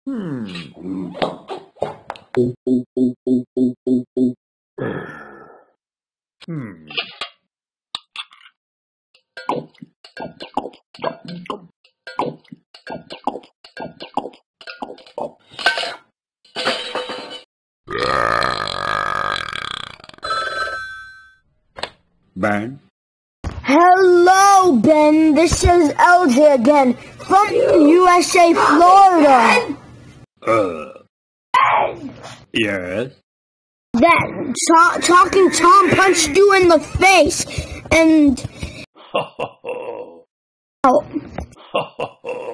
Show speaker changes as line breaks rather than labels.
Ben?
Hello, Ben. This is LJ again from USA, Florida.
Yes?
That talking Tom punched you in the face, and...
Ho, ho, ho.
Oh.
Ho, ho, ho.